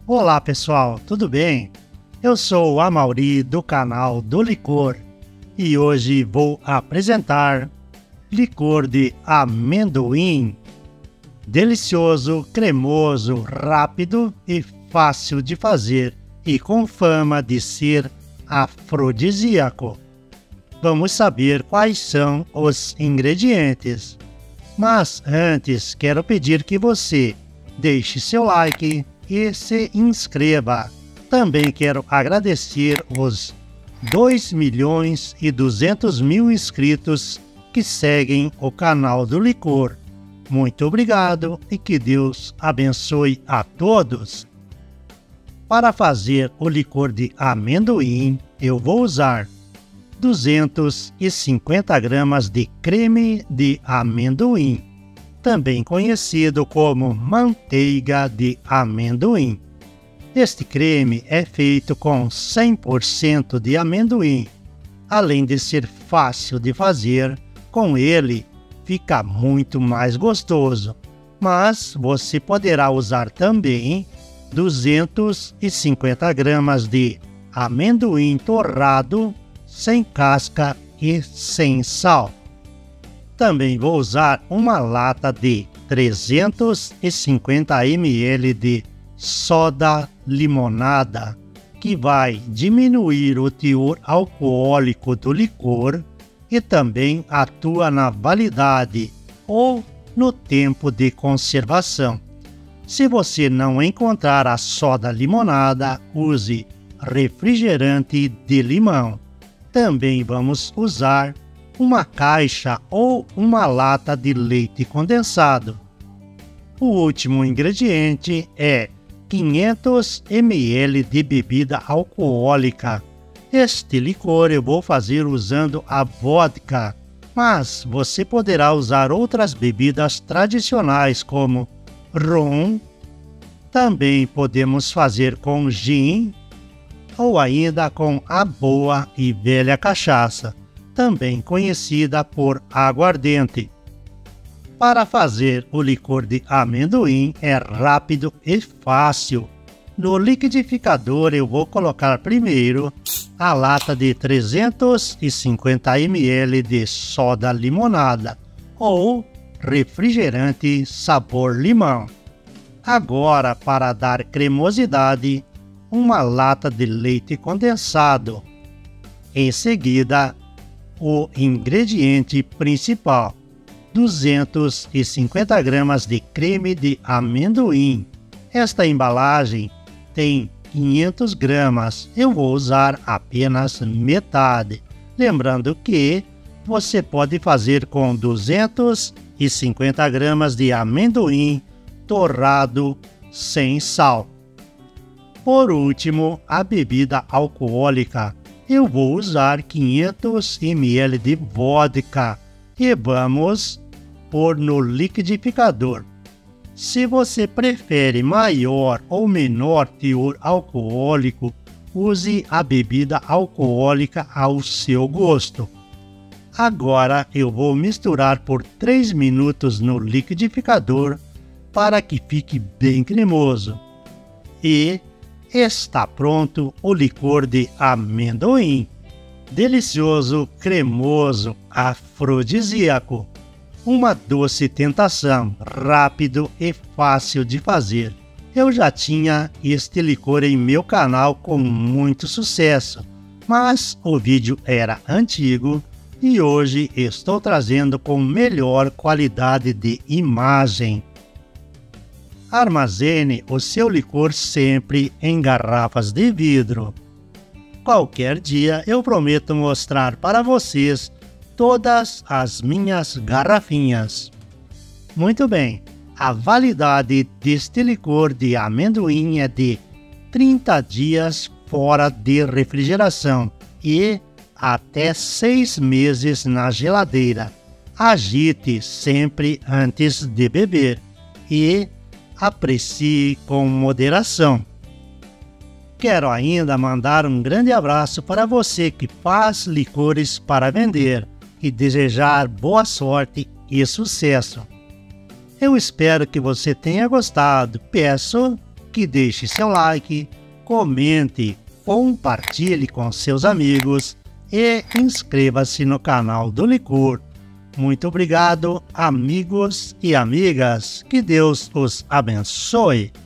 Olá pessoal, tudo bem? Eu sou o Amauri do canal do Licor e hoje vou apresentar licor de amendoim. Delicioso, cremoso, rápido e fácil de fazer e com fama de ser afrodisíaco. Vamos saber quais são os ingredientes. Mas antes quero pedir que você deixe seu like e se inscreva. Também quero agradecer os 2.200.000 inscritos que seguem o canal do Licor. Muito obrigado e que Deus abençoe a todos. Para fazer o licor de amendoim, eu vou usar 250 gramas de creme de amendoim, também conhecido como manteiga de amendoim. Este creme é feito com 100% de amendoim. Além de ser fácil de fazer, com ele fica muito mais gostoso. Mas você poderá usar também 250 gramas de amendoim torrado, sem casca e sem sal. Também vou usar uma lata de 350 ml de soda limonada, que vai diminuir o teor alcoólico do licor e também atua na validade ou no tempo de conservação. Se você não encontrar a soda limonada, use refrigerante de limão. Também vamos usar uma caixa ou uma lata de leite condensado. O último ingrediente é 500 ml de bebida alcoólica. Este licor eu vou fazer usando a vodka, mas você poderá usar outras bebidas tradicionais como rum. Também podemos fazer com gin ou ainda com a boa e velha cachaça, também conhecida por aguardente. Para fazer o licor de amendoim é rápido e fácil. No liquidificador eu vou colocar primeiro a lata de 350 ml de soda limonada ou refrigerante sabor limão. Agora, para dar cremosidade, uma lata de leite condensado. Em seguida, o ingrediente principal, 250 gramas de creme de amendoim. Esta embalagem tem 500 gramas, eu vou usar apenas metade. Lembrando que você pode fazer com 250 gramas de amendoim torrado sem sal. Por último, a bebida alcoólica. Eu vou usar 500 ml de vodka e vamos pôr no liquidificador. Se você prefere maior ou menor teor alcoólico, use a bebida alcoólica ao seu gosto. Agora eu vou misturar por 3 minutos no liquidificador para que fique bem cremoso. E está pronto o licor de amendoim. Delicioso, cremoso, afrodisíaco. Uma doce tentação, rápido e fácil de fazer. Eu já tinha este licor em meu canal com muito sucesso, mas o vídeo era antigo e hoje estou trazendo com melhor qualidade de imagem. Armazene o seu licor sempre em garrafas de vidro. Qualquer dia eu prometo mostrar para vocês todas as minhas garrafinhas. Muito bem, a validade deste licor de amendoim é de 30 dias fora de refrigeração e até 6 meses na geladeira. Agite sempre antes de beber e aprecie com moderação. Quero ainda mandar um grande abraço para você que faz licores para vender e desejar boa sorte e sucesso. Eu espero que você tenha gostado. Peço que deixe seu like, comente, compartilhe com seus amigos e inscreva-se no canal do Licor. Muito obrigado, amigos e amigas. Que Deus os abençoe.